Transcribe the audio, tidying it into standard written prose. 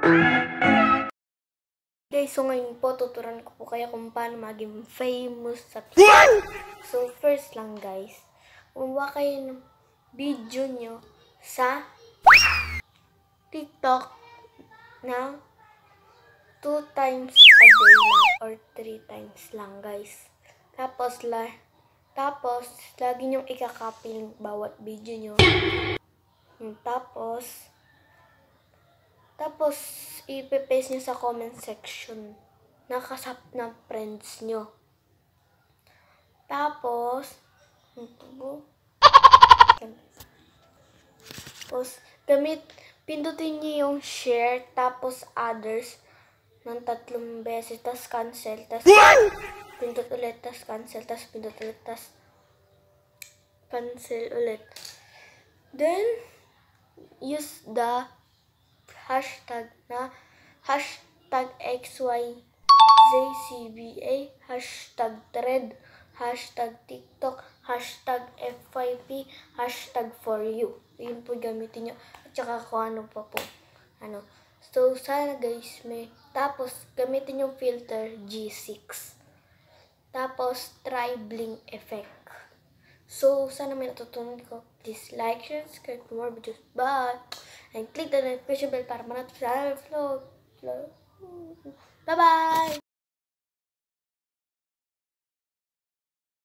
Guys, so ngayon po, tuturuan ko po kayo kung paano maging famous sa TikTok. So, first lang guys, gumawa kayo ng video nyo sa TikTok na 2 times a day lang or 3 times lang guys. Tapos lagi nyong ikakopy yung bawat video nyo. Tapos, ipe-paste nyo sa comment section. Nakasap na friends nyo. Tapos, pindutin nyo yung share, tapos others, ng 3 beses, tapos cancel, tapos pindot ulit, tapos cancel, tapos pindot ulit, tapos cancel ulit. Then, use the hashtag na hashtag XYZCBA, hashtag thread, hashtag TikTok, hashtag FYP, hashtag for you. Yun po gamitin nyo. At saka kung ano pa po. So, sana guys tapos, gamitin yung filter G6. Tapos, try blink effect. So, sana may natutunan ko. Please like, share, subscribe for more videos. Bye! And click the notification bell para manatili sa vlog. Bye-bye!